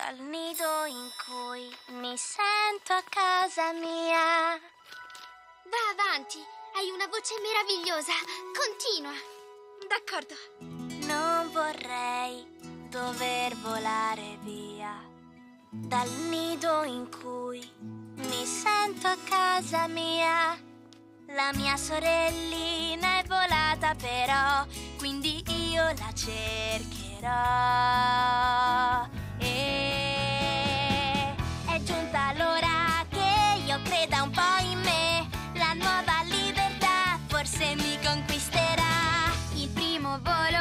dal nido in cui mi sento a casa mia. Va avanti, hai una voce meravigliosa. Continua. D'accordo. Non vorrei dover volare via dal nido in cui mi sento a casa mia. La mia sorellina è volata però, quindi io la cercherò. E è giunta l'ora che io creda un po' in me. La nuova libertà forse mi conquisterà. Il primo volo